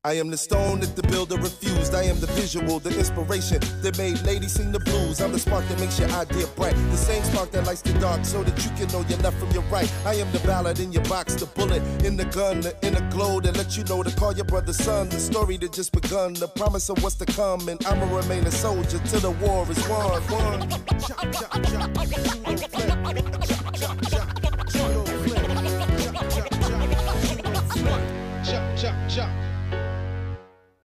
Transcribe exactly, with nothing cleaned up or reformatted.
I am the stone that the builder refused. I am the visual, the inspiration that made ladies sing the blues. I'm the spark that makes your idea bright, the same spark that lights the dark so that you can know your left from your right. I am the ballad in your box, the bullet in the gun, the inner glow that let you know to call your brother son. The story that just begun, the promise of what's to come, and I'ma remain a soldier till the war is won. Won. Chop, chop, chop.